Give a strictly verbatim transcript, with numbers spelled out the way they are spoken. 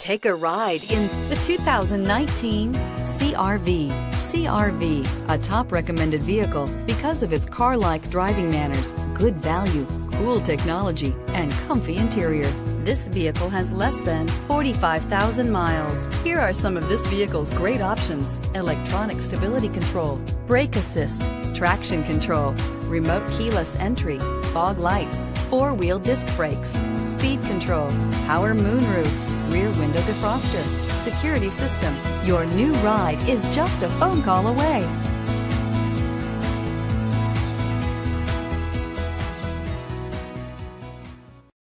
Take a ride in the two thousand nineteen C R V. C R V, a top recommended vehicle because of its car-like driving manners, good value, cool technology, and comfy interior. This vehicle has less than forty-five thousand miles. Here are some of this vehicle's great options: electronic stability control, brake assist, traction control, remote keyless entry, fog lights, four-wheel disc brakes, speed control, power moonroof, rear window defroster, security system. Your new ride is just a phone call away.